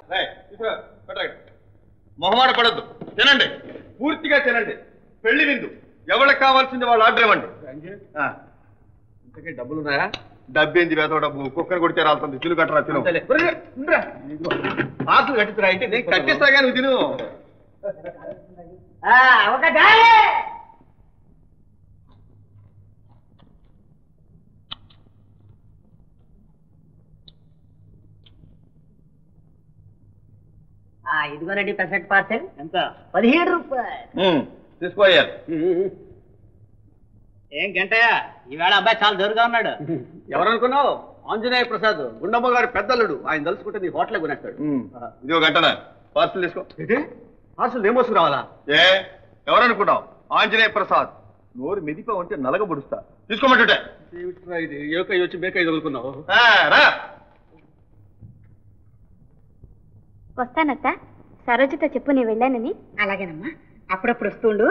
మొహమాట పడద్దు, తినండి, పూర్తిగా తినండి. పెళ్లి విందు ఎవరికి కావాల్సింది వాళ్ళు ఆర్డర్ ఇవ్వండి. ఇంతకీ డబ్బులున్నాయా? డబ్బేంది వేదో డబ్బు, కుక్కర్ కొడితే రాలుతుంది. తిను కట్టరా, తిను. ఆకులు కట్టిస్తురా అంటే నేను కట్టిస్తాగా, నువ్వు తిను. ఇదిగోనండి పెసెట్ పార్సెల్. ఎంత? 17 రూపాయలు. తీసుకోయారు. ఏం గంటయ్య, ఈవేళ అబ్బాయి చాలా దూరంగా ఉన్నాడు. ఎవరనుకున్నావు? ఆంజనేయ ప్రసాద్, గుండమ్మ గారి పెద్దల్లుడు. ఆయన తలుచుకుంటే నీ హోటలే కొనేస్తాడు. ఇదిగో గంటనా పార్సల్ తీసుకో. పార్సల్ ఏమోసుకు రావాలా? ఎవరనుకున్నావు? ఆంజనేయ ప్రసాద్. నోరు మెదిపా ఉంటే నలగ పొడుస్తా. తీసుకోమంటుంటే ఇది ఏకై వచ్చి బేకై తగులుకున్నావు. వస్తానత్త, సరోజతో చెప్పు నేను వెళ్ళానని. అలాగేనమ్మా, అప్పుడప్పుడు వస్తుండు.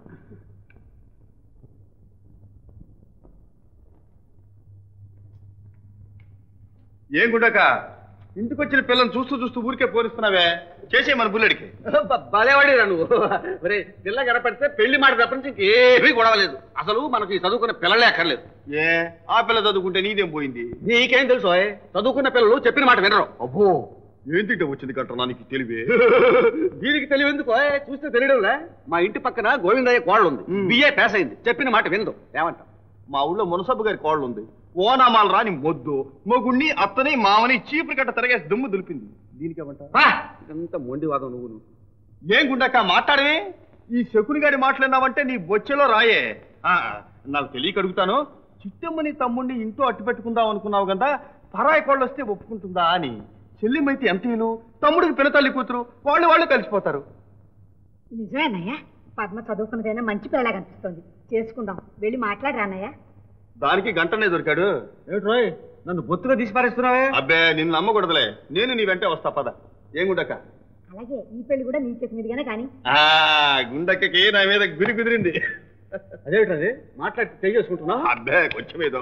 ఏం గుండక, ఇంటికొచ్చిన పిల్లల్ని చూస్తూ చూస్తూ ఊరికే పోలిస్తున్నావే, చేసే మన బుల్లెడికి. బాలేవాడిరా నువ్వు. మరి పిల్ల గడపడితే పెళ్లి మాట తప్ప నుంచి ఇంకేమీ గొడవలేదు. అసలు మనకి చదువుకున్న పిల్లలే అక్కర్లేదు. ఆ పిల్ల చదువుకుంటే నీదేం పోయింది? నీకేం తెలుసు? చదువుకున్న పిల్లలు చెప్పిన మాట వినరు. అబ్బో, ఏం తింటే వచ్చింది కట్టరా నీకు తెలివే? దీనికి తెలివెందుకు? చూస్తే తెలియడంలే. మా ఇంటి పక్కన గోవిందయ్య కోళ్ళు ఉంది, బిఏ పాస్ అయింది, చెప్పిన మాట వినదు. ఏమంటా? మా ఊళ్ళో మునసబ్బు గారి కోళ్ళు ఉంది, ఓనామాలు రాని మొద్దు, మొగుణ్ణి అత్తని మామని చీపురు కట్ట తిరగేసి దుమ్ము దులిపింది. దీనికి ఏమంటా? ఎంత మొండివాదం నువ్వు. ఏం గుండక్క మాట్లాడవే? ఈ శకుని గారి మాట్లాడినావంటే నీ బొచ్చెలో రాయే. నాకు తెలియక అడుగుతాను, చిట్టమ్మని తమ్ముడిని ఇంట్లో అట్టు పెట్టుకుందాం అనుకున్నావు కదా, పరాయి కోళ్ళు వస్తే ఒప్పుకుంటుందా అని. చెల్లిమైతే ఎంతీలు, తమ్ముడికి పినతల్లి కూతురు, వాళ్ళు కలిసిపోతారు. నిజమేనయ్యా, పద్మ చదువుకున్నదైనా మంచి పిల్లలా కనిపిస్తుంది. చేసుకుందాం, వెళ్ళి మాట్లాడరానయ్యా. దానికి గంటనే దొరికాడు. ఏట్రోయ్, నన్ను బొత్తుగా తీసి పారేస్తున్నావే? అబ్బే, నిన్ను నమ్మకూడదులే, నేను నీ వెంటే వస్తా పద. ఏం గుండక్క? అలాగే, ఈ పెళ్లి కూడా నీ చేతి మీదుగానే కానీ. గుండక్కకి నా మీద గురి కుదిరింది. అదేమిటది మాట్లాడి చేసుకుంటున్నా? అబ్బే, కొంచెం ఏదో.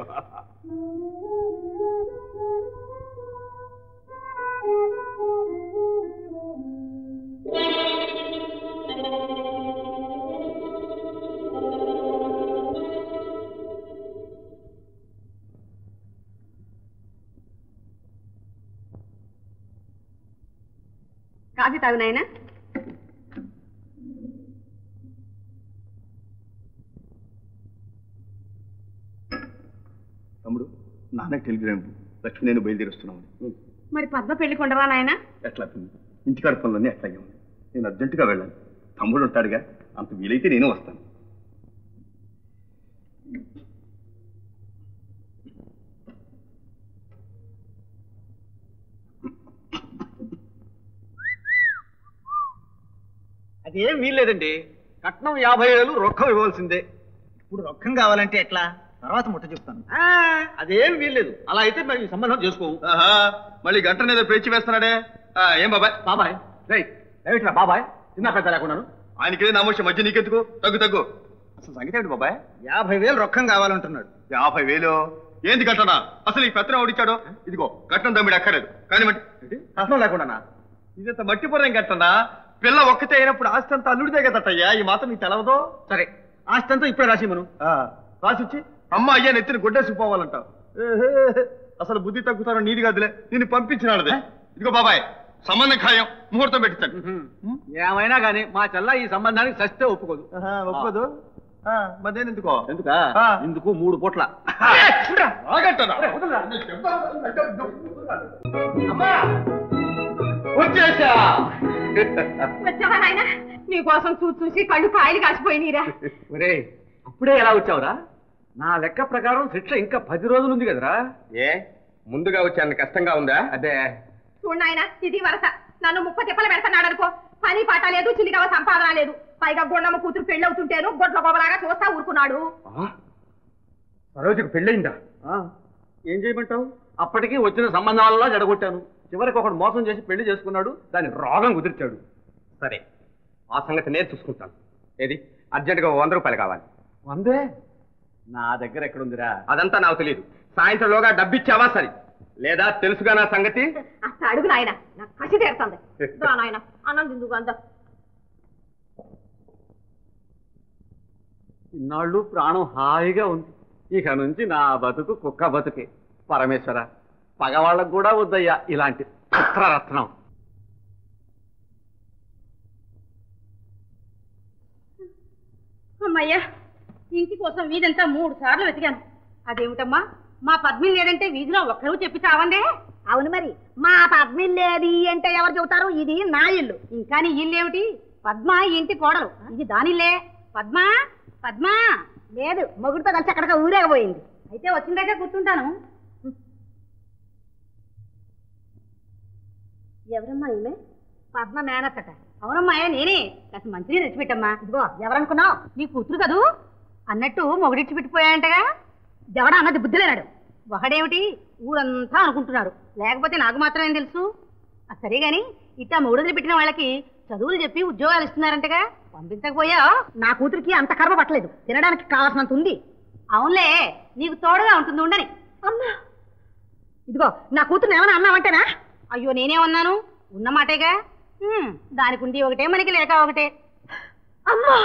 కాఫీ తాగు నాయనా. తమ్ముడు, నాన్నకి టెలిగ్రామ్, లక్ష్మి నేను బయలుదేరుస్తున్నాను. మరి పద్మ పెళ్లి కొండవా నాయన? ఎట్లా ఇంటికాడ పనులన్నీ అట్లాగే ఉంది. నేను అర్జెంటుగా వెళ్ళాను. తమ్ముడు ఉంటాడుగా, అంత వీలైతే నేను వస్తాను. అదేం వీల్లేదండి. కట్నం 50,000 రొక్కం ఇవ్వాల్సిందే. ఇప్పుడు రొక్కం కావాలంటే ఎట్లా? తర్వాత ముట్ట చెప్తాను. అదేం వీల్లేదు. అలా అయితే మరి సంబంధం చేసుకోవు. మళ్ళీ గంట మీద పేచి వేస్తున్నాడే. ఏం బాబాయ్? బాబాయ్ రైట్రా బాబాయ్, చిన్న పెద్ద లేకున్నాను. ఆయనకే నామోష మధ్య నీకెందుకు? తగ్గు. అసలు సంగతి ఏమిటి బాబాయ్? 50,000 రొక్కం కావాలంటున్నాడు. 50,000 ఏంది కట్టనా? అసలు ఈ పత్రం ఓడిచాడో? ఇదిగో కట్నం దమ్మిడి అక్కర్లేదు కానీ మట్టి కట్నం లేకుండా ఇదంత మట్టి పొరం కట్టనా? పిల్ల ఒక్కతే అయినప్పుడు ఆస్తి అంతా అల్లుడిదే కదటయ్యా. ఈ మాత్రం నీకు తెలవదో? సరే, ఆస్తి అంతా ఇప్పుడే రాసి మనం రాసిచ్చి అమ్మ అయ్యా నెత్తిని గుడ్డేసిపోవాలంటావు. అసలు బుద్ధి తగ్గుతారో నీది కాదులే, నిన్ను పంపించినాడదే. ఇదిగో బాబాయ్, సంబంధం ఖాయం, ముహూర్తం పెట్టించండి. ఏమైనా గానీ మా చెల్ల ఈ సంబంధానికి సస్తే ఒప్పుకోదు. ఒప్పుకోదు? మధ్యాహ్నం ఇందుకు 3 పూట్ల. వచ్చేసా. వచ్చావా నాయన? నీకోసం చూసి కళ్ళు కాయలు కాసిపోయినీరా. ఒరే, అప్పుడే ఎలా వచ్చావురా? నా లెక్క ప్రకారం శిక్ష ఇంకా 10 రోజులు ఉంది కదరా. ముందుగా వచ్చాను కష్టంగా ఉందా? అదే చూడు నాయన, ఇది వరస. నన్ను 30 తిప్పలు పెడుతున్నాడు అనుకో. పని పాట లేదు, చిల్లిగవ సంపాదన లేదు. పైగా గుండమ్మ కూతురు పెళ్ళవుతుంటేను గొడ్ల గొప్పలాగా చూస్తా ఊరుకున్నాడు. సరోజకు పెళ్ళయిందా? ఏం చేయమంటావు? అప్పటికి వచ్చిన సంబంధాలలో జడగొట్టాను. చివరికి ఒకడు మోసం చేసి పెళ్లి చేసుకున్నాడు, దాని రోగం కుదిర్చాడు. సరే, ఆ సంగతి నేను చూసుకుంటాను. ఏది అర్జెంటుగా 100 రూపాయలు కావాలి. 100? నా దగ్గర ఎక్కడుందిరా? అదంతా నాకు తెలియదు. సాయంత్రంలోగా డబ్బిచ్చావా? సరే. లేదా తెలుసుగా నా సంగతి? అసలు అడుగు నాయన, నాకు కసి తీరుతుంది. నాయన అన్నం తిందుకు అందా. ఇన్నాళ్ళు ప్రాణం హాయిగా ఉంది, ఇక నుంచి నా బతుకు కుక్క బతుకే. పరమేశ్వర, పగవాళ్ళకు కూడా వద్దయ్యా ఇలాంటి పుత్రరత్నం. అమ్మయ్యా, ఇంటి కోసం వీధంతా 3 సార్లు వెతికాను. అదేమిటమ్మా, మా పద్మిని లేదంటే వీధిలో ఒక్కరూ చెప్పి చావందే. అవును మరి, మా పద్మిని లేది అంటే ఎవరు చెబుతారు? ఇది నా ఇల్లు. ఇంకా నీ ఇల్లు ఏమిటి? పద్మ ఇంటి కోడలు, ఇది దానిల్లే. పద్మ పద్మ లేదు, మొగుడితో కలిసి అక్కడికి ఊరేగబోయింది. అయితే వచ్చిందాక కూర్చుంటాను. ఎవరమ్మా ఈమె? పద్మ మేనత్తట. అవునమ్మా, నేనే. కాస్త మంచిగా తెచ్చిపెట్టమ్మా. ఇదిగో, ఎవరనుకున్నావు? నీ కూతురు కదూ. అన్నట్టు మొగుడిచ్చి పెట్టిపోయాయంటగా. ఎవడా అన్నది బుద్ధి లేనాడు. ఒకడేమిటి, ఊరంతా అనుకుంటున్నారు. లేకపోతే నాకు మాత్రమేం తెలుసు. సరే గాని, ఇట్టా మొగుడులు పెట్టిన వాళ్ళకి చదువులు చెప్పి ఉద్యోగాలు ఇస్తున్నారంటగా. పంపించకపోయా? నా కూతురికి అంత కర్మ పట్టలేదు, తినడానికి కావాల్సినంత ఉంది. అవునులే, నీకు తోడుగా ఉంటుంది ఉండని. అమ్మా, ఇదిగో, నా కూతురు ఏమైనా అన్నావంటేనా? అయ్యో, నేనేమన్నాను? ఉన్నమాటేగా. దానికి ఉండి ఒకటే, మనకి లేక ఒకటే. అమ్మా,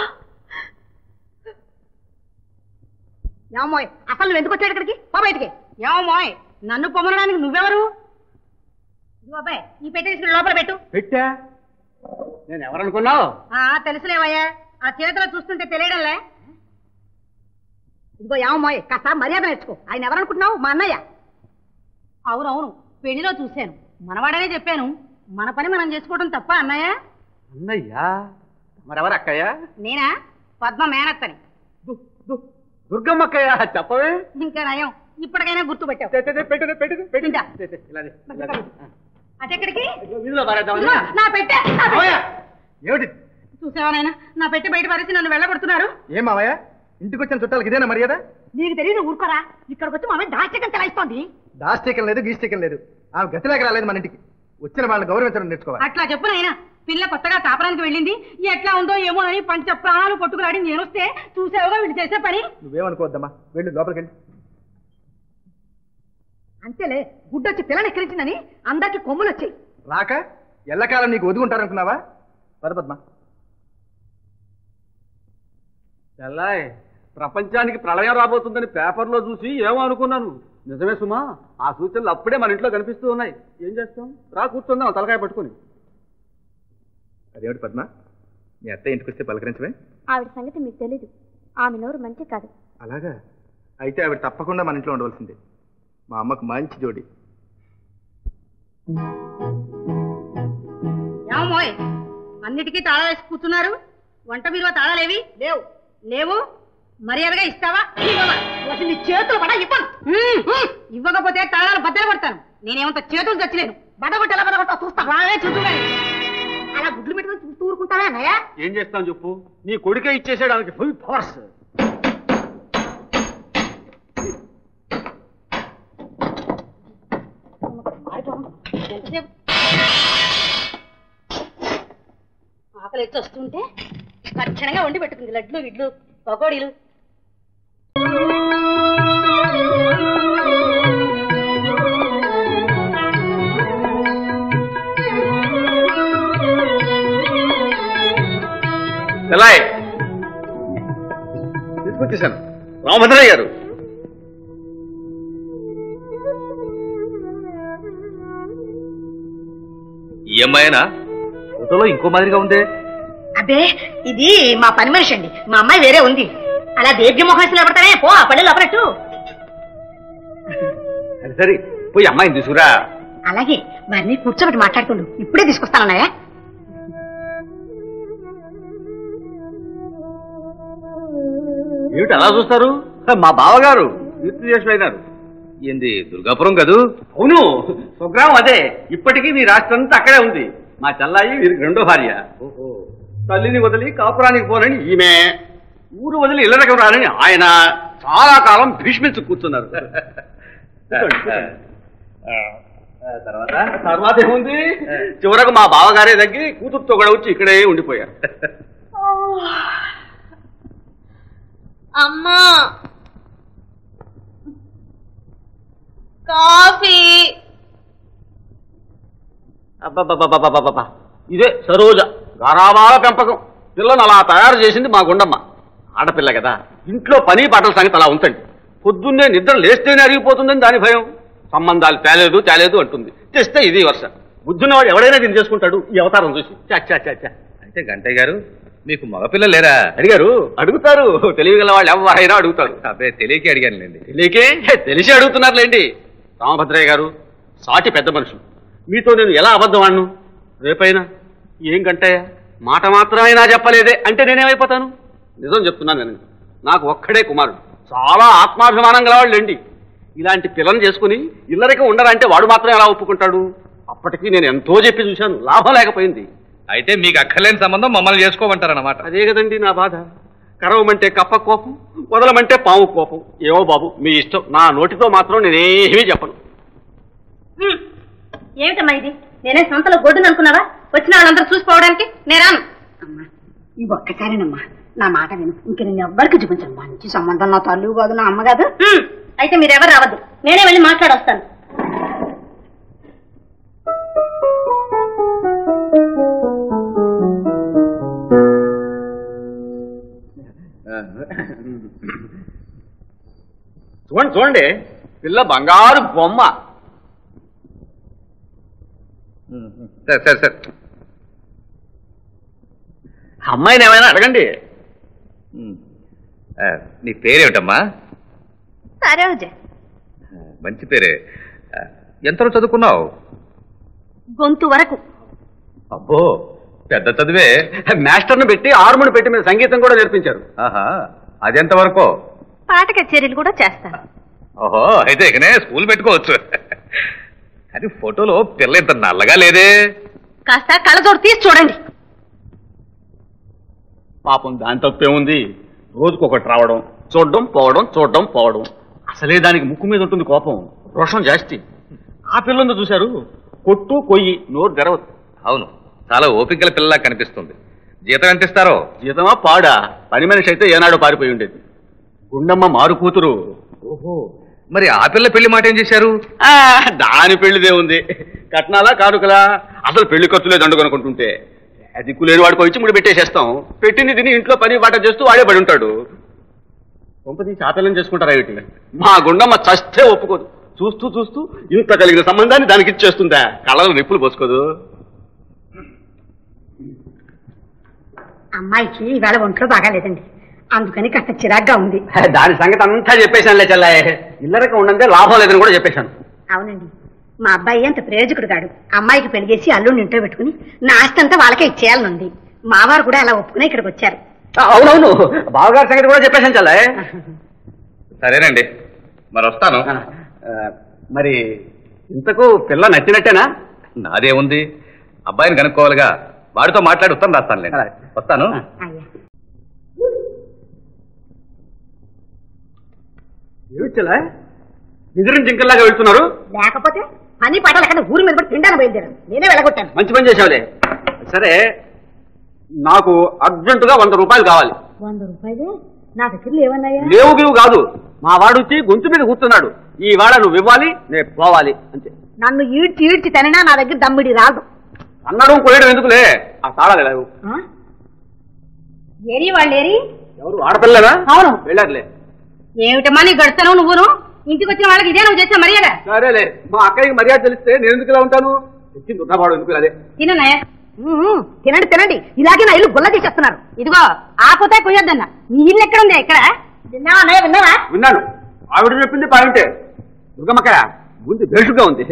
ఏమోయ్, అసలు నువ్వు ఎందుకు వచ్చాడు ఇక్కడికి? పో బయటికి. ఏమోయ్, నన్ను పొమ్మనడానికి నువ్వెవరు? ఇదిగో అబ్బాయి, ఈ పెట్టేసి లోపల పెట్టు. పెట్టా? నేను ఎవరనుకున్నావు? తెలుసులేవయ్యా, ఆ చేతిలో చూస్తుంటే తెలియడంలే. ఇదిగో ఏమోయ్, కాస్త మర్యాద నేర్చుకో. ఆయన ఎవరనుకుంటున్నావు? మా అన్నయ్య. అవునవును, పెళ్లిలో చూశాను. మనవాడనే చెప్పాను. మన పని మనం చేసుకోవడం తప్ప అన్నయ్య? అన్నయ్యా? మరెవరు అక్కయ్య? నేనా? పద్మ మేనత్తని. దుర్గమ్మక్కయ్య, చెప్పవే. ఇంకా నయం, ఇప్పటికైనా గుర్తు పెట్టావు. అటెక్కడికి? నా పెట్టే. ఏమిటి చూసావానైనా, నా పెట్టి బయట పరిచి నన్ను వెళ్ళగొడుతున్నారు. ఏం మావయ్య, ఇంటికి వచ్చిన చుట్టాలకి ఇదేనా మర్యాద? నీకు తెలియదు, ఊరుకోరా. ఇక్కడికి వచ్చి మామే దాస్తికం తెలాయిస్తోంది. దాస్తికం లేదు, గీస్తికం లేదు. ఆమె గతిలేక రాలేదు మన ఇంటికి. వచ్చిన వాళ్ళని గౌరవించడం నేర్చుకోవాలి. అట్లా చెప్పు నాయనా. పిల్ల కొత్తగా కాపరానికి వెళ్ళింది, ఎట్లా ఉందో ఏమో అని పంచ ప్రాణాలు కొట్టుకురాడి నేనొస్తే చూసావుగా వీళ్ళు చేసే పని. నువ్వేమనుకోవద్దమ్మా, వెళ్ళి లోపలికి వెళ్ళి. అంతేలే, గుడ్డొచ్చి పిల్లని ఎక్కిరించిందని అందరికి కొమ్ములు వచ్చాయి. రాక ఎల్లకాలం నీకు ఒదుగుంటారనుకున్నావా? పద్మ, చెల్లాయ్, ప్రపంచానికి ప్రళయం రాబోతుందని పేపర్లో చూసి ఏమో అనుకున్నాను. నిజమే సుమా, ఆ సూచనలు అప్పుడే మన ఇంట్లో కనిపిస్తూ ఉన్నాయి. ఏం చేస్తాం, రా కూర్చుందాం తలకాయ పట్టుకుని. అదేమిటి పద్మ, మీ అత్త ఇంటికి వస్తే పలకరించవే? ఆవిడ సంగతి మీకు తెలీదు. ఆమె నోరు మంచి కాదు. అలాగా? అయితే ఆవిడ తప్పకుండా మన ఇంట్లో ఉండవలసిందే. మా అమ్మకు మంచి జోడి. ఏమోయ్, అన్నిటికీ తాళా వేసి కూర్చున్నారు. వంట మీరు తాళాలేవి లేవు. లేవు, మర్యాదగా ఇస్తావా? నీ చేతులు పడ ఇవ్వను. ఇవ్వకపోతే తాళాలు బద్దలు కొడతాను. నేనేమంత చేతులు చచ్చలేను. బదగొట్టి ఎలా బదగొట్టా చూస్తా. రావే చూద్దుగా. అలా గుడ్లు పెట్టుకుని చూస్తూ ఊరుకుంటావా అన్నయ్య? ఏం చేస్తాను చెప్పు, నీ కొడుకే ఇచ్చేసేయడానికి ఫుల్ ఫోర్స్. ఆకలి ఎత్తి వస్తుంటే కక్షణంగా వండి పెట్టుకుంది లడ్లు, ఇడ్లు, పకోడీలు. తీసుకొచ్చేసాను. రామభద్రయ్య గారు, ఈ అమ్మాయినా? ఫోటోలో ఇంకో మాదిరిగా ఉందే. అదే, ఇది మా పని మనిషి అండి. మా అమ్మాయి వేరే ఉంది. అలా దేవ్య మొహం వేసి నిలబడతానే. పో, ఆ పళ్ళు లోపలట్టు. అది సరే, పోయి అమ్మాయిని తీసుకురా. అలాగే, వారిని కూర్చోబెట్టి మాట్లాడుతుండు. ఇప్పుడే తీసుకొస్తానన్నాయా? ఏమిటి అలా చూస్తారు? మా బావగారు తీర్థచేసులైనారు. ఏంది, దుర్గాపురం కదూ? అవును, స్వగ్రామం అదే. ఇప్పటికీ మీ రాష్ట్రంతా అక్కడే ఉంది. మా చెల్లాయి వీరికి రెండో భార్య. ఓహో, తల్లిని వదిలి కాపురానికి పోనని ఈమె, ఊరు వదిలి ఇళ్ళకి రానని ఆయన చాలా కాలం భీష్మించు కూర్చున్నారు. తర్వాత ఏముంది, చివరకు మా బావగారే తగ్గి కూతురుతో కూడా వచ్చి ఇక్కడే ఉండిపోయారు. అమ్మా, కాఫీ. అబ్బబ్బబ్బబ్బబ్బబ్బ ఇదే సరోజ గారాబాల పెంపకం. పిల్లను అలా తయారు చేసింది మా గుండమ్మ. ఆడపిల్ల కదా, ఇంట్లో పని పాటల సంగతి అలా ఉంచండి. పొద్దున్నే నిద్ర లేస్తేనే అరిగిపోతుందని దాని భయం. సంబంధాలు తేలేదు అంటుంది. తెస్తే ఇది వర్ష. బుద్ధున్నవాడు ఎవడైనా దీన్ని చేసుకుంటాడు ఈ అవతారం చూసి. చచ్చా అంటే గంటయ్య గారు మీకు మగపిల్లలు లేరా? అడిగారు, అడుగుతారు. తెలియగల వాళ్ళు ఎవరైనా అడుగుతారు. అబ్బే తెలియకే అడిగానులేండి. తెలిసి అడుగుతున్నారులేండి. రామభద్రయ్య గారు సాటి పెద్ద మనుషులు, మీతో నేను ఎలా అబద్ధం ఆడను? రేపైనా ఏం గంటయ్య మాట మాత్రమైనా చెప్పలేదే అంటే నేనేమైపోతాను? నిజం చెప్తున్నాను నేను. నాకు ఒక్కడే కుమారుడు, చాలా ఆత్మాభిమానం గలవాళ్ళండి. ఇలాంటి పిల్లని చేసుకుని ఇల్లరికం ఉండరంటే వాడు మాత్రం ఎలా ఒప్పుకుంటాడు? అప్పటికీ నేను ఎంతో చెప్పి చూశాను, లాభం లేకపోయింది. అయితే మీకు అక్కర్లేని సంబంధం మమ్మల్ని చేసుకోమంటారన్నమాట. అదే కదండి నా బాధ. కరవమంటే కప్ప కోపం, వదలమంటే పాము కోపం. ఏమో బాబు మీ ఇష్టం. నా నోటితో మాత్రం నేనేమీ చెప్పను. ఏమిటమ్మా ఇది? నేనే సొంతలో గొడ్డును అనుకున్నావా? వచ్చిన వాళ్ళందరూ చూసుకోవడానికి నేరాను. అమ్మా ఈ ఒక్కసారేనమ్మా, నా మాట విను. ఇంక నేను ఎవ్వరికి చూపించను. మంచి సంబంధం, నా తల్లి కాదు, నా అమ్మ కాదు. అయితే మీరెవరు రావద్దు, నేనే వెళ్ళి మాట్లాడొస్తాను. చూడండి పిల్ల బంగారు బొమ్మ. సరే అమ్మాయిని ఏమైనా అడగండి. నీ పేరేమిటమ్మా? సరోజ. మంచి పేరే. ఎంతలో చదువుకున్నావు? గొంతు వరకు. అబ్బో పెద్ద చదివే. మాస్టర్ను పెట్టి హార్మోన్ పెట్టి మీద సంగీతం కూడా నేర్పించారు. ఆహా, అదెంత వరకు? పాట కచేరీలు కూడా చేస్తాను. ఓహో, అయితే ఇకనే స్కూల్ పెట్టుకోవచ్చు. కానీ ఫోటోలో పిల్ల ఇంత నల్లగా లేదే. కాస్త కళ్ళజోడు తీసి చూడండి. పాపం దాని తప్పే ఉంది. రోజుకొకటి రావడం, చూడడం పోవడం, చూడడం పోవడం. అసలే దానికి ముక్కు మీద ఉంటుంది కోపం, రోషం జాస్తి. ఆ పిల్లందు చూశారు, కొట్టు కొయ్యి నోరు తెరవదు. అవును, చాలా ఓపికల పిల్లలా కనిపిస్తుంది. జీతం ఎంత ఇస్తారో? జీతమా పాడా? పని మనిషి అయితే ఏనాడో పారిపోయి ఉండేది. గుండమ్మ మారు కూతురు. ఓహో, మరి ఆ పిల్ల పెళ్లి మాట ఏం చేశారు? దాని పెళ్లిదే ఉంది. కట్నాలా కానుకలా? అసలు పెళ్లి ఖర్చులే దండుకొనుకుంటుంటే దిక్కు లేని వాడికి వచ్చి ముడి పెట్టేసేస్తాం. పెట్టింది తిని ఇంట్లో పని బాట చేస్తూ వాడే పడి ఉంటాడు. కొంపది చాతలం చేసుకుంటారా ఏమిటి? మా గుండమ్మ చస్తే ఒప్పుకోదు. చూస్తూ చూస్తూ ఇంత కలిగిన సంబంధాన్ని దానికి ఇచ్చేస్తుందా? కళ్ళలో నిప్పులు పోసుకోదు. అమ్మాయికి ఈవేళ ఒంట్లో బాగాలేదండి, అందుకని కాస్త చిరాగ్గా ఉంది. దాని సంగతి అంతా చెప్పేశానులే చెల్లాయ్. ఇల్లరికం ఉండంటే లాభం లేదని కూడా చెప్పేశాను. అవునండి, మా అబ్బాయి అంత ప్రయోజకుడు కాడు. అమ్మాయికి పెళ్లి చేసి అల్లుడిని ఇంట్లో పెట్టుకుని నా ఆస్తి అంతా వాళ్ళకే ఇచ్చేయాలనుంది. మావారు కూడా అలా ఒప్పుకుని ఇక్కడికి వచ్చారు. అవునవును, బావగారి సంగతి కూడా చెప్పేశాను చెల్లాయ్. సరేనండి, మరి వస్తాను. మరి ఇంతకు పిల్ల నచ్చినట్టేనా? నాదేముంది, అబ్బాయిని కనుక్కోవాలిగా. వాడితో మాట్లాడి ఉత్తరం రాస్తానులే. వస్తాను. అయ్యా ఏమిచ్చలా నిద్రించి జింకల్లాగా వెళ్తున్నారు? లేకపోతే పని పాటలు అక్కడ ఊరి మీద పడి తిండాను బయలుదేరాను. నేనే వెళ్ళగొట్టాను. మంచి పని చేసావులే. సరే, నాకు అర్జెంటుగా 100 రూపాయలు కావాలి. 100 రూపాయలు నా దగ్గర లేవన్నాయా? లేవు గివు కాదు, మా వాడు వచ్చి గొంతు మీద కూర్చున్నాడు. ఈ వాడ నువ్వు ఇవ్వాలి, నేను పోవాలి అంతే. నన్ను ఈడ్చి ఈడ్చి తిననా నా దగ్గర దమ్మిడి రాదు. అన్నడం కొయ్యడం ఎందుకులే, ఆ తాళాలు లేవు. ఏరి వాళ్ళు ఏరి? ఎవరు ఆడపిల్లరా? అవును. వెళ్ళారులే. ఏమిటమ్మా నీ గడుస్తాను నువ్వును? ఇంటికి వచ్చిన వాళ్ళకి ఇదే నువ్వు చేసిన మర్యాద? సరేలే, మా అక్కయ్యకి మర్యాద తెలిస్తే నేను ఎందుకు ఇలా ఉంటాను? తెచ్చింది ఉన్నవాడు ఎందుకు అదే. తిననే తినండి తినండి, ఇలాగే నా ఇల్లు గుల్ల తీసేస్తున్నారు. ఇదిగో ఆపోతే కొయ్యొద్దన్న. నీ ఇల్లు ఎక్కడుంది? ఎక్కడ విన్నావా? విన్నావా? విన్నాను. ఆవిడ చెప్పింది పాయింటే. దుర్గమ్మక్క ముందు బేషుగ్గా ఉంది.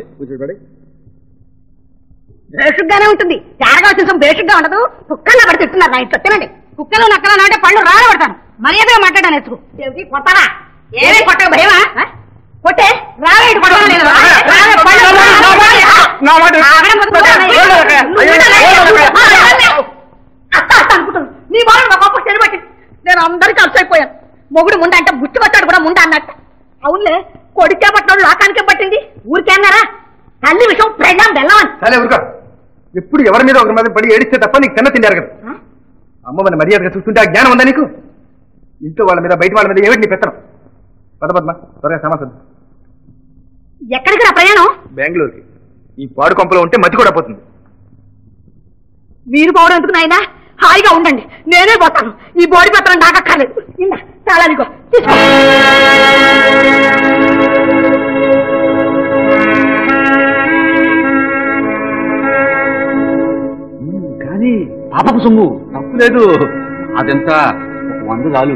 బేషుగ్గానే ఉంటుంది. తేరగా వచ్చిన బేషుగ్గా ఉండదు. కుక్కల్లో పడి తిట్టున్నారు నా ఇంట్లో. తినండి. కుక్కలు నక్కలు అంటే పళ్ళు రాలబడతాను. మర్యాదగా మాట్లాడాను. ఎత్తుకు కొట్టారా? ఏమీ కొట్టక భయమా? కొట్టే రావేడు నీ బాగా మా గొప్ప చెరుబట్టి నేను అందరికీ అలసైపోయాను. మొగుడు ముందంటే బుట్టి పట్టాడు కూడా ముందు అన్నట్టు. అవునులే, కొడికే పట్టినోడు లోకానికే పట్టింది. ఊరికే అన్నారా? తల్లి విషయం ప్రెగ్నం బెల్లమని. సరే ఊరుకో. ఎప్పుడు ఎవరి మీద ఒకరి మీద పడి ఏడిస్తే తప్ప నీకు తిన్న తిండారు కదా. అమ్మమ్మని మర్యాదగా చూస్తుంటే ఆ జ్ఞానం ఉందా నీకు? ఇంట్లో వాళ్ళ మీద బయట వాళ్ళ మీద ఏమిటి నీ పెత్తనం? పద్మ త్వరగా సమాసం. ఎక్కడికి రా ప్రయాణం? బెంగళూరుకి. ఈ పాడు కొంపలో ఉంటే మతి కూడా పోతుంది. మీరు పోవడం ఎందుకు నాయనా? హాయిగా ఉండండి, నేనే పోతాను. ఈ బోడి పత్రం నాకు అక్కర్లేదు. చాలా నీకో కానీ పాపపు సొమ్ము తప్పు లేదు. అదంతా 100 చాలు.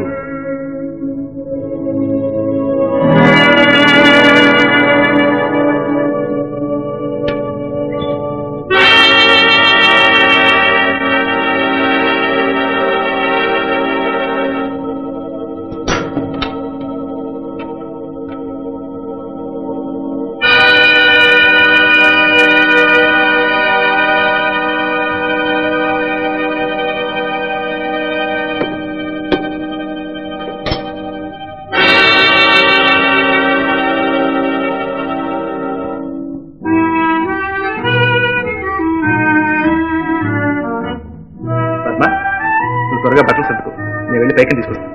త్వరగా బట్టలు సర్దుకో, నేను వెళ్ళి పైకి తీసుకొస్తాను.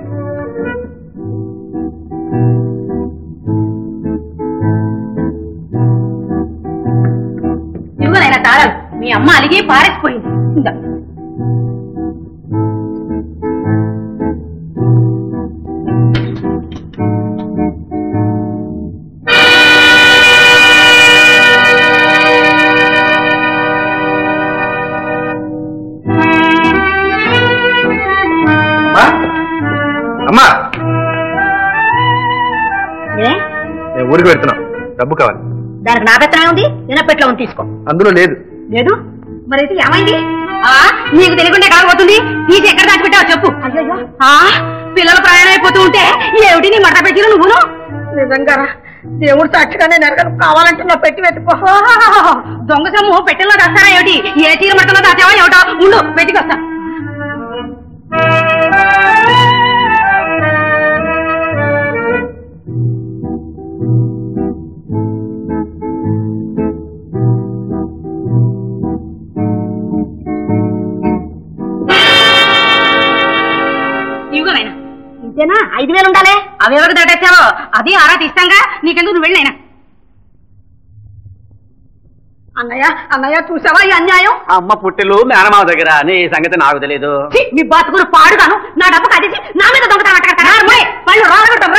ఇవ్వనైనా తాళాలు మీ అమ్మ అలిగి పారేసిపోయింది. ఇంకా అమ్మా, నేను ఊరికి పెడుతున్నా, డబ్బు కావాలి. దానికి నా పెత్తనం ఉంది, వినపెట్లో ఉంది, తీసుకో. అందులో లేదు. లేదు మరి అయితే ఏమైంది? నీకు తెలియకుండా కాకపోతుంది, తీసి ఎక్కడ దాచిపెట్టావో చెప్పు. అయ్యో, పిల్లలు ప్రయాణం అయిపోతూ ఉంటే ఏమిటి నీ మట పెట్టిన నువ్వును? నిజంగా దేవుడు సాక్షిగానే నెరగలు కావాలంటే నా పెట్టి వెతుకో. దొంగ సొమ్ము పెట్టెల్లో దాస్తారా ఏమిటి? ఏ చీర మట్టలో దాచావా ఏమిటో? ఉండు, పెట్టికొస్తా. ఇంతేనా? 5,000 ఉండాలి. అవి ఎవరికి దాటేసావో అది ఆరా తీస్తాంగా, నీకెందుకు నువ్వు వెళ్ళినైనా. అన్నయ్య అన్నయ్య, చూసావా ఈ అన్యాయం? అమ్మ పుట్టెలు మేనమావ దగ్గర నీ సంగతి నాకు తెలియదు. మీ బతుకులు పాడుగాను, నా డబ్బు కట్టేసి నా మీద దొంగతనం అట్టగడతారా? వాళ్ళు రాగొడతాం.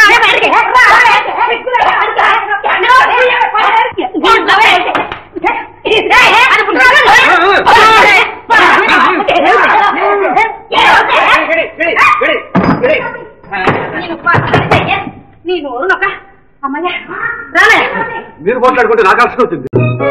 మీరు పోట్లాడుకుంటే నాకు అలసి వచ్చింది.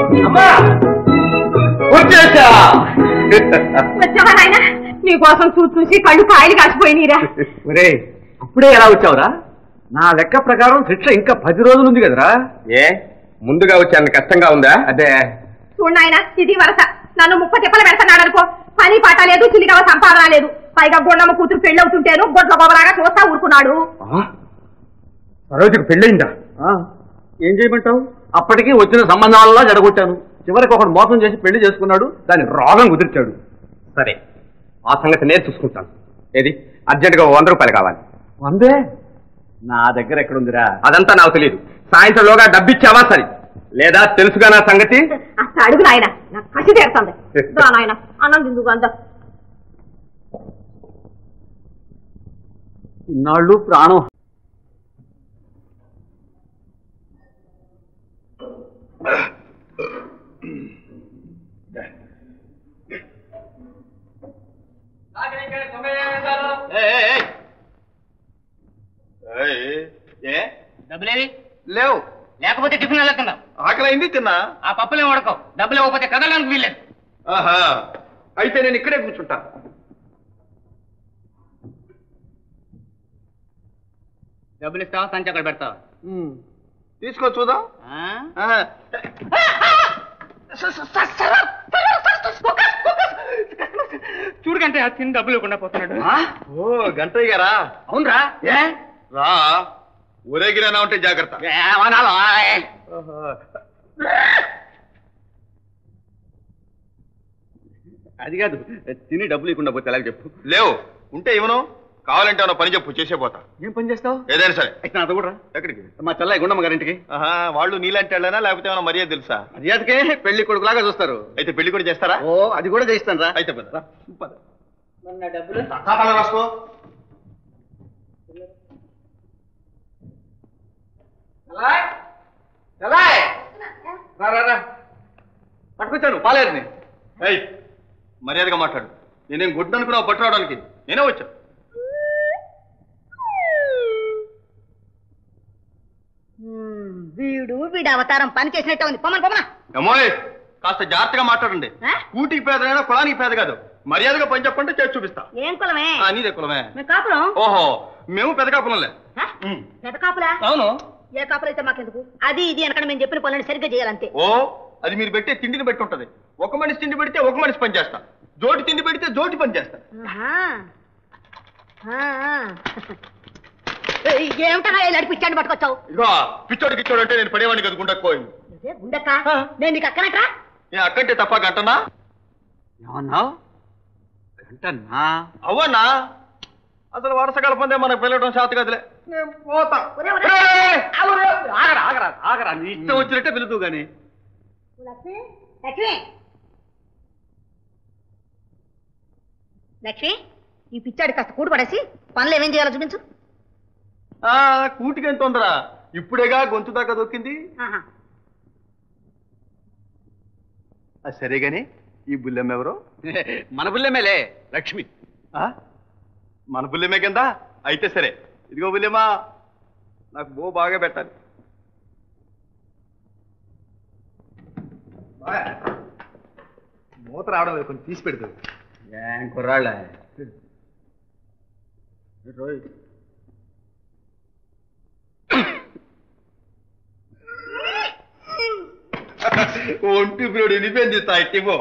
వచ్చావా నాయన? నీకోసం చూసి కళ్ళు కాయలు కాసిపోయినీరా. ఒరే, అప్పుడే ఎలా వచ్చావురా? నా లెక్క ప్రకారం శిక్ష ఇంకా 10 రోజులు ఉంది కదరా. ఏ ముందుగా వచ్చాను కష్టంగా ఉందా? అదే చూడాయన, ఇది వరస. నన్ను 30 తిప్పలు పెడతాడు అనుకో. పని పాట లేదు, చిల్లిగవ సంపాదన లేదు. పైగా గొండమ్మ కూతురు పెళ్ళవుతుంటేను గొడ్ల గొప్పలాగా చూస్తా ఊరుకున్నాడు. సరోజకు పెళ్ళయిందా? ఏం చేయమంటావు? అప్పటికి వచ్చిన సంబంధాలలో జడగొట్టాను. చివరికి ఒకడు మోసం చేసి పెళ్లి చేసుకున్నాడు, దాని రోగం కుదిర్చాడు. సరే, ఆ సంగతి నేను చూసుకుంటాను. ఏది అర్జెంటుగా 100 రూపాయలు కావాలి. 100? నా దగ్గర ఎక్కడుందిరా? అదంతా నాకు తెలియదు. సాయంత్రంలోగా డబ్బిచ్చావా సరే, లేదా తెలుసుగా నా సంగతి. అసలు అడుగు నాయన, నాకు కసి తీరుతుంది. నాయన అన్నం తిందుకు అంత. ఇన్నాళ్ళు ప్రాణం డబ్బులేవి లేవు. లేకపోతే టిఫిన్ వెళ్ళకుండా ఆకలైంది, తిన్నా. ఆ పప్పులే ఉడకవు. డబ్బులు ఇవ్వకపోతే కదలడానికి వీల్లేదు. ఆహా, అయితే నేను ఇక్కడే కూర్చుంటా. డబ్బులు ఇస్తావా, సంచి అక్కడ పెడతావా? తీసుకో చూద్దాం. చూడకంటే ఆ తిని డబ్బులు ఇవ్వకుండా పోతున్నాడు. ఓ గంటయ్య గారా? అవునరా? ఏ రా, ఊరేగిరైనా ఉంటే జాగ్రత్త. ఏమనాలో? అది కాదు, తిని డబ్బులు ఇవ్వకుండా పోతే ఎలా చెప్పు. లేవు, ఉంటే ఇవ్వను. కావాలంటే ఏమన్నా పని చెప్పు చేసేపోతా. ఏం పని చేస్తావు? ఏదైనా సరే. అయితే నాతో కూడా ఎక్కడికి? మా చెల్లయ్య గుండమ్మ గారింటికి. ఆహా, వాళ్ళు నీలాంటి వాళ్ళైనా లేకపోతే ఏమైనా మర్యాద తెలుసా? మర్యాదకే పెళ్లి కొడుకులాగా చూస్తారు. అయితే పెళ్లి కూడా చేస్తారా? ఓ అది కూడా చేయిస్తాను రా. అయితే పద. డబ్బులు ఖాతాలో రాసుకో. పట్టుకొచ్చాను పాలేరుని. ఏయ్, మర్యాదగా మాట్లాడు. నేనేం గుడ్డు అనుకున్నావు పట్టు రావడానికి? నేనే వచ్చా. వీడు అవతారం పని చేసినట్టు ఉంది. పొమ్మన అమ్మోయ్, కాస్త జాగ్రత్తగా మాట్లాడండి. కూటికి పేదైనా కులానికి పేద కాదు. మర్యాదగా పని చెప్పంటే చేసి చూపిస్తా. ఏం కులమే? నీదే కులమే. కాపురం. ఓహో, మేము పెద్ద కాపులంలే. పెద్ద కాపులా? అవును. ఏ కాపులు అయితే మాకెందుకు? అది ఇది అనకుండా మేము చెప్పిన పనులను సరిగ్గా చేయాలంతే. ఓ, అది మీరు పెట్టే తిండిని బట్టి ఉంటది. ఒక మనిషి తిండి పెడితే ఒక మనిషి పని చేస్తా. జోటి తిండి పెడితే జోటి పని చేస్తా. ఏమిటా నడిపించాడు పట్టుకొచ్చావు? ఇదిగో పిచ్చోడు గిచ్చోడు అంటే నేను పడేవాడిని కదా గుండెక్కోయి. గుండెక్క నేను నీకు అక్కనట్రా? నేను అక్కంటే తప్ప గంటనా? ఏమన్నావు? గంటన్నా? అవ్వన్నా, అసలు వరుస కలపందే మనకు పిల్లడం శాత కదలే. నేను పోతా. ఆగరా ఆగరా ఆగరా, నీ ఇష్టం వచ్చినట్టే పిలుతూ గాని. లక్ష్మి, లక్ష్మి, లక్ష్మి, ఈ పిచ్చాడు కాస్త కూడు పడేసి పనులు ఏమేం చేయాలో చూపించు. కూటికి ఎంత తొందర? ఇప్పుడేగా గొంతు దాకా దొక్కింది. సరే గాని ఈ బుల్లెమ్మ ఎవరో? మన బుల్లెమేలే, లక్ష్మి. మన బుల్లెమే కింద అయితే సరే. ఇదిగో బుల్లెమ్మా, నాకు బో బాగా పెట్టాలి. మూత రావడం కొంచెం తీసి పెడుతుంది. ఏం కుర్రాళ్ళ ఒంటి ఇప్పుడు నిలిపోయింది తాయివో.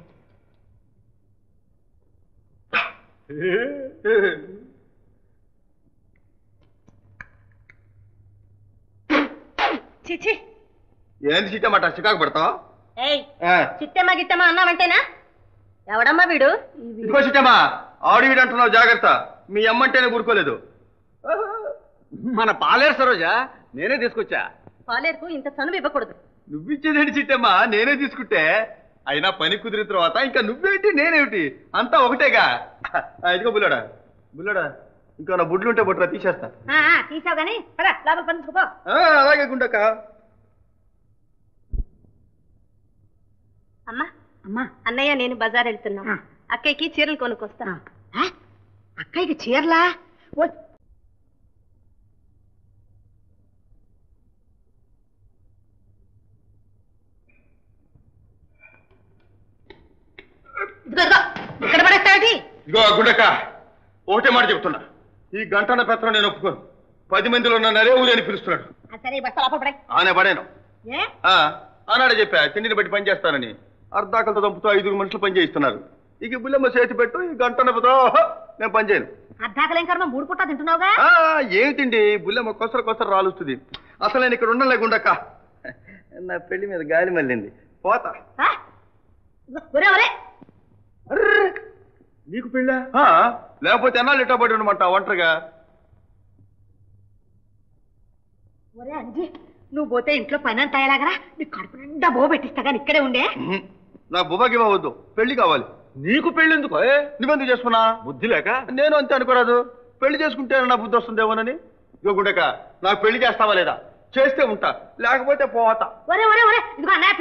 చిచి, ఏంది చిట్టమాట చికాకు పెడతావు? చిట్టమ్మా గిట్టమ్మా అన్నావంటేనా? ఎవడమ్మా వీడు? ఇదిగో చిట్టమ్మా, ఆడు వీడు అంటున్నావు, జాగ్రత్త. మీ అమ్మంటేనే ఊరుకోలేదు. మన పాలేరు సరోజా, నేనే తీసుకొచ్చా. పాలేరుకు ఇంత చనువు ఇవ్వకూడదు. నువ్విచ్చేదేంటి చిట్టమ్మా, నేనే తీసుకుంటే. అయినా పని కుదిరిన తర్వాత ఇంకా నువ్వేంటి నేనేమిటి, అంతా ఒకటేగా. ఇదిగో బుల్లడా, బుల్లడా, ఇంకా నా బుడ్లు ఉంటే బుట్రా తీసేస్తా. తీసావు గానీ లోపల పని చూసుకో. అలాగే గుండక్క. అమ్మా అమ్మా, అన్నయ్య నేను బజార్ వెళ్తున్నా. అక్కయ్యకి చీరలు కొనుక్కొస్తా. అక్కయ్యకి చీరలా? ఇక్కడ పడేస్తాడు. ఇదిగో గుండక్క, ఒకటే మాట చెప్తున్నా, ఈ గంటన పెత్తనం నేను ఒప్పుకోను. 10 మందిలో ఉన్న నరే ఊరి అని పిలుస్తున్నాడు. సరే బస్తా లోపల పడే. ఆనే పడేను. ఆనాడే చెప్పా తిండిని బట్టి పని చేస్తానని. అర్ధాకలతో చంపుతూ 5 మనుషులు పని చేయిస్తున్నారు. ఇక బుల్లమ్మ చేతి పెట్టు, ఈ గంటన నేను పని చేయను. అర్ధాకలేం కర్మ, 3 పూట తింటున్నావుగా. ఏమిటండి బుల్లమ్మ కొసర రాలుస్తుంది. అసలు నేను ఇక్కడ ఉండలే గుండక్క. నా పెళ్లి మీద గాలి మళ్ళింది, పోతా. నీకు పెళ్ళా? లేకపోతే ఎన్నాళ్ళు ఇట్టా పడి ఉండమంట ఒంటరిగా. ఒరే అంజీ, నువ్వు పోతే ఇంట్లో పని అంతా ఎలాగరా? నీ కడుపు నిండా బో పెట్టిస్తా కానీ ఇక్కడే ఉండే. నాకు బుబాకి ఇవ్వవద్దు, పెళ్లి కావాలి. నీకు పెళ్లి ఎందుకు? నువ్వెందుకు చేసుకున్నా? బుద్ధి లేక. నేను అంతే అనుకోరాదు. పెళ్లి చేసుకుంటే నా బుద్ధి వస్తుందేమోనని. ఇగో గుండక, నాకు పెళ్లి చేస్తావా లేదా? చేస్తే ఉంటా, లేకపోతే పోతా. ఒరే ఒరే ఒరే, ఇదిగో అన్నయ్య.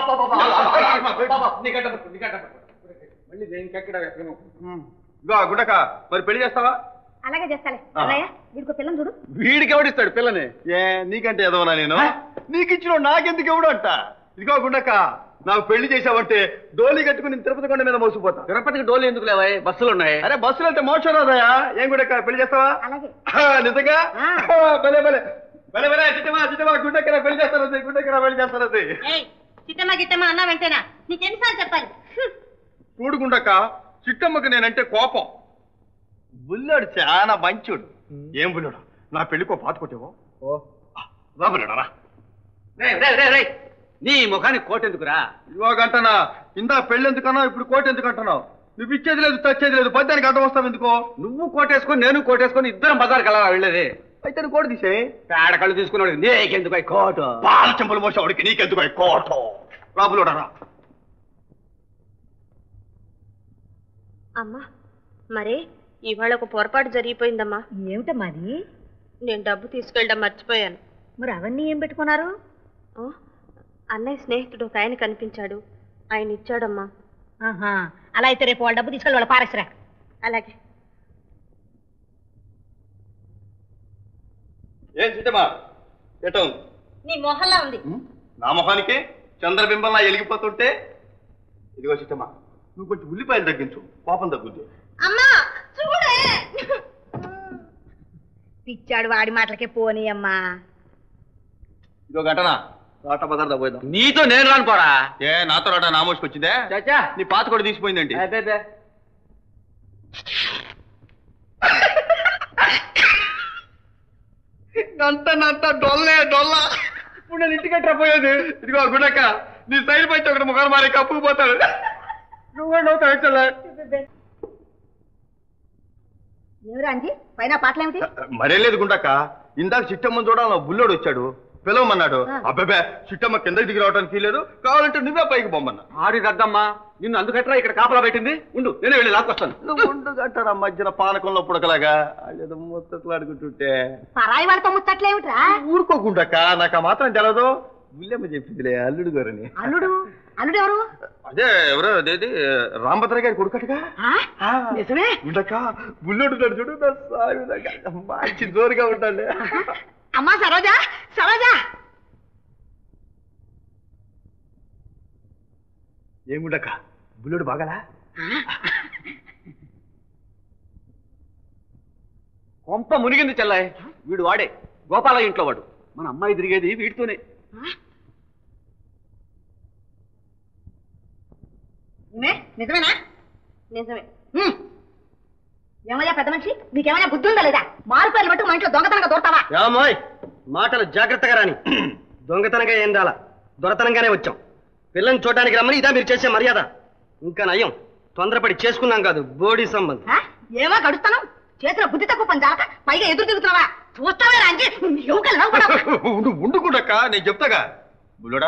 గుండక, మరి పెళ్లి చేస్తావా? అలాగే చేస్తాలే. అన్నయ్య, వీడికి పిల్లని చూడు. వీడికి ఎవడిస్తాడు పిల్లని? నీకంటే ఎదవనా నేను? నీకు ఇచ్చిన నాకెందుకు ఎవడు అంట. ఇదిగో గుండక, నాకు పెళ్లి చేసావంటే డోలీ కట్టుకుని తిరుపతి కొండ మీద మోసిపోతా. తిరుపతికి డోలీ ఎందుకు లేవా? బస్సులు ఉన్నాయి. అరే బస్సులు అంటే మోసం రాదయా. ఏం గుండక, పెళ్లి చేస్తావా? నిజంగా? భలే భలే భలే భలే. చిట్టమా గుండెక్కరా పెళ్లి చేస్తారు, గుండెక్కరా పెళ్లి చేస్తారు. చిట్టమ్మ గిట్టమ్మ అన్నా వెంటేనా? నీకెన్నిసార్లు చెప్పాలి? చూడు గుండక్క, చిట్టమ్మకి నేనంటే కోపం. బుల్లాడు చాలా మంచోడు. ఏం బుల్లాడు, నా పెళ్లికో పాత కొట్టేవో. బాబులాడరా, నీ ముఖానికి కోట ఎందుకురా? ఇదిగో గంటనా, ఇందా పెళ్లి ఎందుకన్నావు, ఇప్పుడు కోట ఎందుకు అంటున్నావు? నువ్వు ఇచ్చేది లేదు తెచ్చేది లేదు పద్యానికి అడ్డం వస్తావు ఎందుకో. నువ్వు కోటేసుకొని నేను కోటేసుకొని ఇద్దరం బజార్కి వెళ్ళాలి వెళ్ళేది. అయితే నువ్వు కోట తీసే. పేడ కళ్ళు తీసుకున్నాడు నీకెందుకు కోటు. పాల చెంపలు మోసేవాడికి నీకెందుకు కోట. రాబులోడరా. అమ్మా మరే ఇవాళ ఒక పొరపాటు జరిగిపోయిందమ్మా. ఏమిటమ్మా అది? నేను డబ్బు తీసుకెళ్ళడం మర్చిపోయాను. మరి అవన్నీ ఏం పెట్టుకున్నారు? అన్నయ్య స్నేహితుడు ఒక ఆయన కనిపించాడు, ఆయన ఇచ్చాడమ్మా. ఆహా, అలా అయితే రేపు వాళ్ళ డబ్బు తీసుకెళ్ళి వాళ్ళ పారేసరా. అలాగే. ఏం చిట్టమా ఎటం నీ మొహల్లా ఉంది. నా మొహానికి చంద్రబింబంలా ఎలిగిపోతుంటే. ఇదిగో చిట్టమా, నువ్వు కొంచెం ఉల్లిపాయలు తగ్గించు, కోపం తగ్గుద్ది. అమ్మా చూడే, పిచ్చాడు వాడి మాటలకే పోనీ అమ్మా. ఇదిగో ఘటన రాట పదార్థం పోయిద్దాం. నీతో నేను రాను పోరా. ఏ నాతో రాట నా మోసుకు వచ్చిందే. చాచా నీ పాత కూడా తీసిపోయిందండి. అంత డొల్లే డొల్ల. ఇప్పుడు నేను ఇంటికి పోయేది. ఇదిగో గుడక్క, నీ సైడ్ పైకి ఒకటి ముఖాలు మారే కప్పుకు పోతాడు. నువ్వు కూడా నవ్వుతావు. ఎవరు అంజీ పైన పాటలేమిటి? మరే లేదు గుండక్క, ఇందాక చిట్టమ్మని చూడాలి బుల్లోడు వచ్చాడు, పిలవమన్నాడు. అబ్బాబే చిట్టమ్మ కిందకి దిగి రావడానికి లేదు, కావాలంటే నువ్వే పైకి పొమ్మన్నా. ఆడి రద్దమ్మా, నిన్ను అందుకట్రా ఇక్కడ కాపలా పెట్టింది. ఉండు నేనే వెళ్ళి లాక్కొస్తాను. నువ్వు ఉండు గంటారా మధ్యన పానకంలో పుడకలాగా అదేదో ముచ్చట్లాడుకుంటుంటే. పరాయి వాడితో ముచ్చట్లేమిట్రా? ఊరుకోకుండాక, నాకు ఆ మాత్రం తెలదు. బుల్లెమ్మ చెప్పిందిలే అల్లుడు గారని. అల్లుడు? అల్లుడు ఎవరు? అదే ఎవరో అదేది రాంభద్ర గారి కొడుకటగా. నిజమే? ఉండక బుల్లుడు చూడు మంచి జోరుగా ఉంటాడు. అమ్మా సరోజా, సరోజా. ఏముండక బుల్లుడు బాగాలా? కొంప మునిగింది చెల్లాయ్. వీడు వాడే గోపాల ఇంట్లో వాడు. మన అమ్మాయి తిరిగేది వీడితోనే. నిజమేనా? నిజమే. ఏమయ్యా పెద్ద మనిషి, నీకేమైనా బుద్ధి ఉందా లేదా? మారుపేర్లు బట్టి మా ఇంట్లో దొంగతనంగా దూరతావా? ఏమోయ్, మాటలు జాగ్రత్తగా రాని. దొంగతనంగా ఏం రాలా, దొరతనంగానే వచ్చాం. పిల్లని చూడడానికి రమ్మని ఇదా మీరు చేసే మర్యాద? ఇంకా నయం, తొందరపడి చేసుకున్నాం కాదు బోడీ సంబంధం. ఏమో గడుస్తాను, చేతిలో బుద్ధి తక్కువ పని జాలక పైగా ఎదురు తిరుగుతున్నావా? చూస్తావే రాంజీ, ఉండుకుండక్క, నేను చెప్తాగా. బుల్లుడా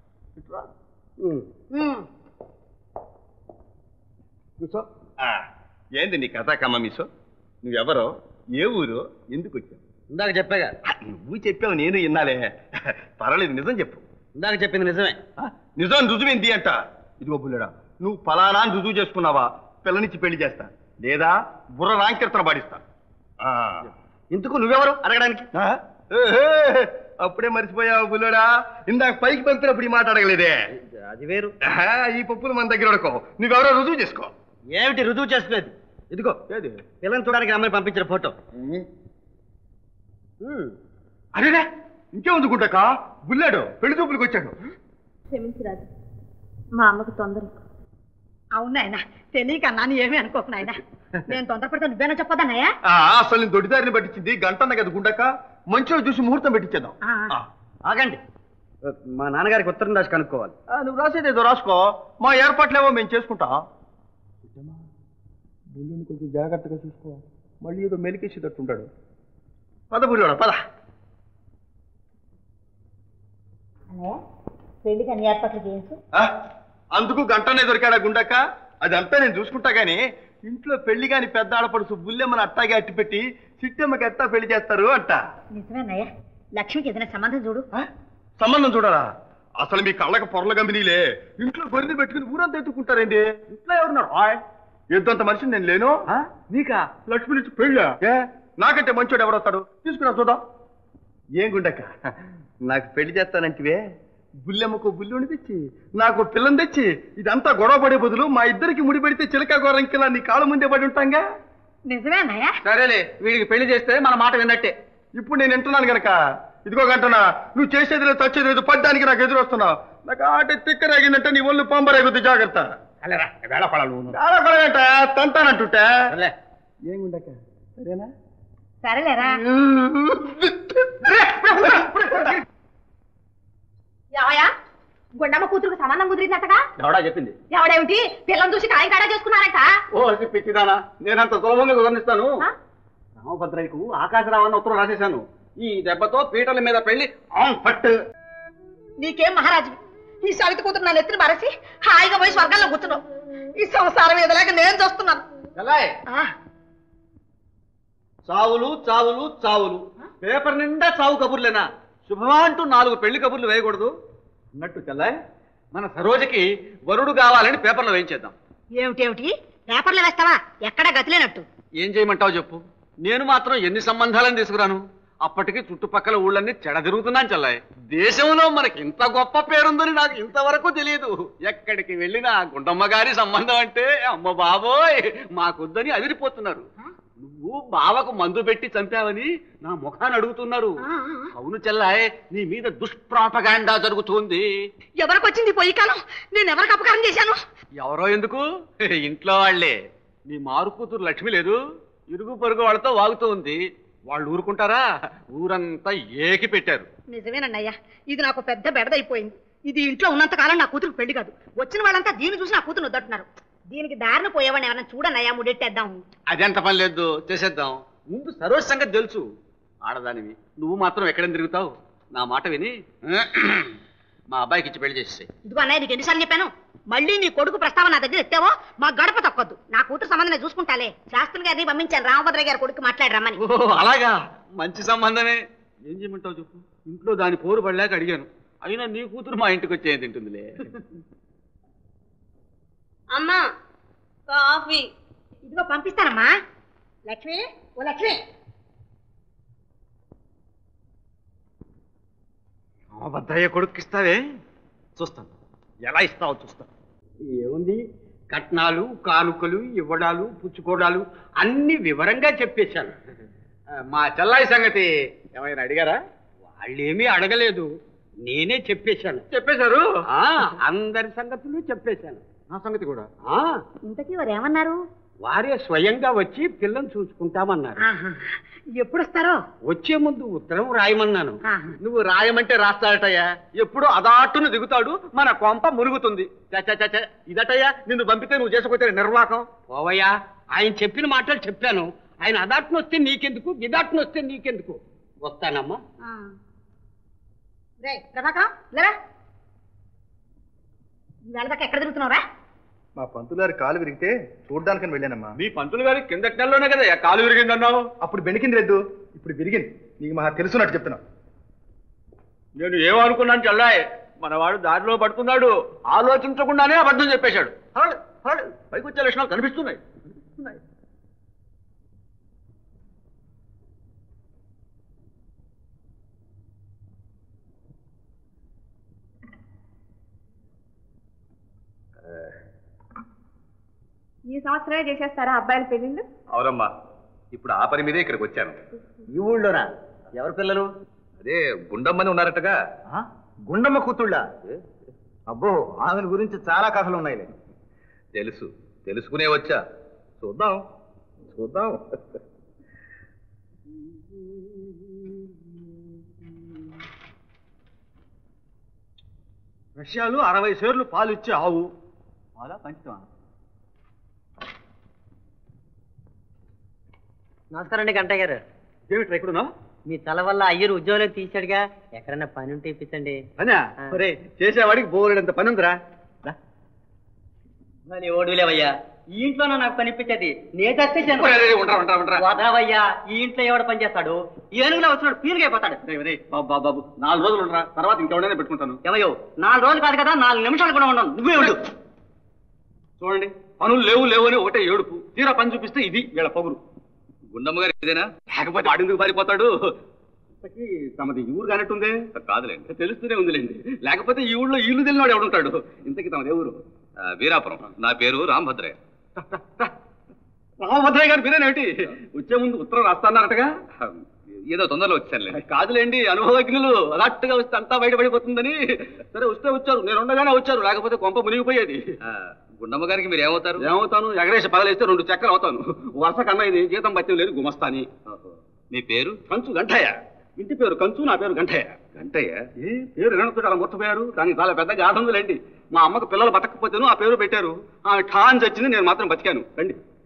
కూర్చో. ఏంది నీ కథ కమ్మ మిసో? నువ్వెవరో, ఏ ఊరో, ఎందుకు వచ్చావు? ఇందాక చెప్పాగా. నువ్వు చెప్పావు, నేను విన్నాలే. పర్వాలేదు, నిజం చెప్పు. ఇందాక చెప్పింది నిజమే. నిజం రుజువేంది అంట. ఇదిగో బుల్లుడా, నువ్వు ఫలానా రుజువు చేసుకున్నావా పిల్లనిచ్చి పెళ్లి చేస్తా, లేదా బుర్ర రాంకీర్తన పాడిస్తా. ఇందుకు నువ్వెవరు అడగడానికి? అప్పుడే మర్చిపోయావు బుల్లుడా, ఇందాక పైకి పంపినప్పుడు ఈ మాట అడగలేదే. అది వేరు. ఈ పప్పులు మన దగ్గర ఉడకో, నువ్వెవరో రుజువు చేసుకో. ఏమిటి రుజువు చేసుకునేది? ఇదిగో ఏది? పిల్లని చూడడానికి అమ్మాయి పంపించిన ఫోటో. అరేనా, ఇంకేముంది గుంటక, బుల్లాడు పెళ్లి చూపులకు వచ్చాడు. క్షమించరాదు, మా అమ్మకు తొందర. అవునాయన, తెలియకన్నా ఏమీ అనుకోకు నాయన. నేను తొందరపడితే నువ్వేనా చెప్పదన్నయ్యా? అసలు నేను దొడ్డిదారిని పట్టించింది గంటన్న కదా గుండక, మంచిగా చూసి ముహూర్తం పెట్టించేద్దాం. ఆగండి, మా నాన్నగారికి ఉత్తరం రాసి కనుక్కోవాలి. నువ్వు రాసేది ఏదో రాసుకో, మా ఏర్పాట్లేవో మేము చేసుకుంటా. బుల్లుని కొంచెం జాగ్రత్తగా చూసుకో, మళ్ళీ ఏదో మెలికేసేటట్టుంటాడు. పద బుల్లుడా పద. పెళ్లికి అన్ని ఏర్పాట్లు చేయించు. అందుకు గంటనే దొరికాడా గుండక్క? అదంతా నేను చూసుకుంటా గానీ, ఇంట్లో పెళ్లి కాని పెద్ద ఆడపడుచు బుల్లెమ్మని అట్టాగే అట్టి పెట్టి చిట్టమ్మకి ఎట్టా పెళ్లి చేస్తారు అంట. నిజమేనయ్యా, లక్ష్మికి ఏదైనా సంబంధం చూడు. సంబంధం చూడాలా? అసలు మీ కళ్ళకు పొరల గంబినీలే. ఇంట్లో గొర్రెలు పెట్టుకుని ఊరంతా ఎత్తుకుంటారేంటి? ఇంట్లో ఎవరున్నారు? ఎంతంత మనిషిని నేను లేను. నీకా లక్ష్మి నుంచి పెళ్ళా? నాకంటే మంచోడు ఎవరొస్తాడు? తీసుకురా చూద్దాం. ఏం గుండక్క, నాకు పెళ్లి చేస్తానంటివే, బుల్లెమ్మకు బుల్లుని తెచ్చి నాకు పిల్లని తెచ్చి ఇదంతా గొడవ పడే బదులు మా ఇద్దరికి ముడి పెడితే చిలక గోరంకిలా నీ కాళ్ళ ముందే పడి ఉంటాంగా. నిజమేనయ్యా? సరేలే, వీడికి పెళ్లి చేస్తే మన మాట విన్నట్టే. ఇప్పుడు నేను వింటున్నాను గనక ఇదిగో గంటనా, నువ్వు చేసేది లేదు చచ్చేది లేదు, పడ్డానికి నాకు ఎదురు వస్తున్నావు. నాకు ఆట తిక్కరేగిందంటే నీ ఒళ్ళు పంబరేగుద్ది, జాగ్రత్త. వేళ తంతానంటుంటే ఏం గుండక్క, సరేనా? సరేలేరా. ఏమయ్యా, గుండమ్మ కూతురుకు సంబంధం కుదిరిందటగా. ఎవడా చెప్పింది? ఎవడేమిటి పిల్లని చూసి కాయం కాడా చేసుకున్నారంట. ఓ పిచ్చిదానా, నేనంత సులభంగా కుదరనిస్తాను. రామభద్రయ్యకు ఆకాశరావన్న ఉత్తరం రాసేశాను. ఈ దెబ్బతో పీటల మీద పెళ్లి ఆన్ ఫట్. నీకేం మహారాజు, ఈ సవితి కూతురు నన్ను ఎత్తుని మరసి హాయిగా పోయి స్వర్గంలో కూర్చున్నావు. ఈ సంసారం ఎదలేక నేను చూస్తున్నాను. చావులు చావులు చావులు, పేపర్ నిండా చావు కబుర్లేనా? శుభమా అంటూ 4 పెళ్లి కబుర్లు వేయకూడదు అన్నట్టు చెల్లాయ్, మన సరోజకి వరుడు కావాలని పేపర్లో వేయించేద్దాం. ఏమిటేమిటి పేపర్లో వేస్తావా? ఎక్కడా గతిలేనట్టు. ఏం చేయమంటావు చెప్పు. నేను మాత్రం ఎన్ని సంబంధాలను తీసుకురాను. అప్పటికి చుట్టుపక్కల ఊళ్ళన్నీ చెడదిరుగుతున్నాను చెల్లాయ్. దేశంలో మనకి ఇంత గొప్ప పేరుందని నాకు ఇంతవరకు తెలియదు. ఎక్కడికి వెళ్ళినా గుండమ్మ గారి సంబంధం అంటే అమ్మ బాబోయ్ మాకొద్దని అదిరిపోతున్నారు. నువ్వు బావకు మందు పెట్టి చంపావని నా ముఖాన్ని అడుగుతున్నారు. అవును చెల్లాయ్, నీ మీద దుష్ప్రాపగాండా జరుగుతుంది. ఎవరికొచ్చింది పొయ్యి కాలం? నేను ఎవరికి అపకారం చేశాను? ఎవరో ఎందుకు, ఇంట్లో వాళ్లే. నీ మారు కూతురు లక్ష్మి లేదు, ఇరుగు పొరుగు వాళ్ళతో వాగుతూ ఉంది. వాళ్ళు ఊరుకుంటారా? ఊరంతా ఏకి పెట్టారు. నిజమేనండి అయ్యా, ఇది నాకు పెద్ద బెడదైపోయింది. ఇది ఇంట్లో ఉన్నంత కాలం నా కూతురు పెళ్లి కాదు. వచ్చిన వాళ్ళంతా దీన్ని చూసి నా కూతురు వద్దంటున్నారు. దీనికి దారిని పోయేవాడిని ఎవరైనా చూడండి అయ్యా, ముడెట్టేద్దాం. అదెంత పని లేదు, చేసేద్దాం. ముందు సరోజ్ సంగతి తెలుసు. ఆడదానివి నువ్వు మాత్రం ఎక్కడైనా తిరుగుతావు. నా మాట విని మా అబ్బాయికి ఇచ్చి పెళ్లి చేసేసాయి. ఇదిగో అన్నయ్య, నీకు ఎన్నిసార్లు చెప్పాను? మళ్ళీ నీ కొడుకు ప్రస్తావన నా దగ్గర ఎత్తావో మా గడప తొక్కొద్దు. నా కూతురు సంబంధం చూసుకుంటాలే. శాస్త్రి గారిని పంపించాను రామభద్రయ్య గారి కొడుకు మాట్లాడరమ్మని. అలాగా, మంచి సంబంధమే. ఏం చేయమంటావు చెప్పు. ఇంట్లో దాని పోరు పడలేక అడిగాను. అయినా నీ కూతురు మా ఇంటికి వచ్చేది తింటుందిలే. అమ్మా కాఫీ. ఇదిగో పంపిస్తానమ్మా. లక్ష్మి, ఓ లక్ష్మి. రామభద్రయ్య కొడుకు ఇస్తావే? చూస్తాను, ఎలా ఇస్తావో చూస్తాను. ఏముంది, కట్నాలు కానుకలు ఇవ్వడాలు పుచ్చుకోవడాలు అన్ని వివరంగా చెప్పేశాను. మా చెల్లాయి సంగతి ఏమైనా అడిగారా? వాళ్ళేమీ అడగలేదు, నేనే చెప్పేశాను. చెప్పేశారు? అందరి సంగతులు చెప్పేశాను. నా సంగతి కూడా. ఇంతకీ వారు ఏమన్నారు? వారే స్వయంగా వచ్చి పిల్లని చూసుకుంటామన్నారు. ఎప్పుడు వస్తారో? వచ్చే ముందు ఉత్తరం రాయమన్నాను. నువ్వు రాయమంటే రాస్తాడటయ్యా. ఎప్పుడు అదాటును దిగుతాడు, మన కొంప మురుగుతుంది. ఇదటయ్యా, నిన్ను పంపితే నువ్వు చేసుకోతే నిర్వాకం. పోవయ్యా, ఆయన చెప్పిన మాటలు చెప్పాను. ఆయన అదాటును వస్తే నీకెందుకు, గిదాటును వస్తే నీకెందుకు. వస్తానమ్మా. ప్రభాకం లేరా, ఈవేళ దాకా ఎక్కడ తిరుగుతున్నావురా? మా పంతులు గారి కాలు విరిగితే చూడ్డానికని వెళ్ళానమ్మా. మీ పంతులు గారి కిందటి నెలలోనే కదా కాలు విరిగిందన్నావు. అప్పుడు బెణికింది లేదు, ఇప్పుడు విరిగింది. నీకు మహా తెలుసున్నట్టు చెప్తున్నా. నేను ఏమనుకున్నాను చల్లాయ్, మనవాడు దారిలో పడుతున్నాడు, ఆలోచించకుండానే అబద్ధం చెప్పేశాడు. పైకి వచ్చే లక్షణాలు కనిపిస్తున్నాయి. ఈ సంవత్సరమే చేసేస్తారా అబ్బాయిల పెళ్లిళ్ళు? అవునమ్మా, ఇప్పుడు ఆ పని మీదే ఇక్కడికి వచ్చాను. ఈ ఊళ్ళోనా? ఎవరి పిల్లలు? అదే గుండమ్మని ఉన్నారటగా. గుండమ్మ కూతుళ్ళ? అబ్బో, ఆమెను గురించి చాలా కథలు ఉన్నాయిలే. తెలుసు, తెలుసుకునే వచ్చా. చూద్దాం చూద్దాం. రష్యాలు 60 సేర్లు పాలు ఇచ్చే ఆవు. పాలా పంచమా? నమస్కారం అండి గంటయ్య గారు. ఏమిట్రా ఎక్కడున్నా? మీ తల వల్ల అయ్యరు ఉద్యోగం తీశాడుగా, ఎక్కడన్నా పని ఉంటే ఇప్పించండి. అన్నా ఒరే, చేసేవాడికి బోలెడంత పని ఉందిరా. మరి ఓడులేవయ్యా, ఈ ఇంట్లోనే నాకు పని ఇప్పించేది. నేను వదవయ్యా, ఈ ఇంట్లో ఎవడ పని చేస్తాడు? ఏనుగులో వచ్చినాడు పీనుగా అయిపోతాడు. బాబు 4 రోజులు ఉండరా, తర్వాత ఇంకెవడైనా పెట్టుకుంటాను. ఏమయ్యో, 4 రోజులు కాదు కదా, 4 నిమిషాలు కూడా ఉండను. నువ్వే ఉండు. చూడండి, పనులు లేవు అని ఒకటే ఏడుపు. తీరా పని చూపిస్తే ఇది వీళ్ళ పొగురు. గుండమ్మ గారు ఇదేనా? లేకపోతే ఆడిందుకు పారిపోతాడు. తమది ఈ ఊరు కానట్టుందే. కాదులేండి, తెలుస్తూనే ఉందిలేండి. లేకపోతే ఈ ఊళ్ళో ఇల్లు తెలియనాడు ఎవడుంటాడు. ఇంతకీ తమది ఎవరు? వీరాపురం. నా పేరు రామభద్రయ్య. రామభద్రయ్య గారు మీరేనేమిటి? వచ్చే ముందు ఉత్తరం రాస్తాన్నారటగా. ఏదో తొందరలో వచ్చానులేండి. కాదులేండి, అనుభవజ్ఞులు అలాట్టుగా వస్తే అంతా బయటపడిపోతుందని. సరే వస్తే వచ్చారు, నేను ఉండగానే వచ్చారు, లేకపోతే కొంప మునిగిపోయేది. గుండమ్మ గారికి మీరు ఏమవుతారు? ఏమవుతాను, ఎగరేసి పగలేస్తే 2 చక్కలు అవుతాను. వరుస కన్నా ఇది జీతం బత్యం లేదు, గుమస్తాని. మీ పేరు? కంచు గంటయ్య. ఇంటి పేరు కంచు, నా పేరు గంటయ్య. గంటయ్య ఏ పేరు వినకపోతే అలా ముచ్చపోయారు, దానికి చాలా పెద్ద గాథ ఉందిలేండి. మా అమ్మకు పిల్లలు బతకపోతేను ఆ పేరు పెట్టారు. ఆమె ఠాన్ చచ్చింది, నేను మాత్రం బతికాను. రండి.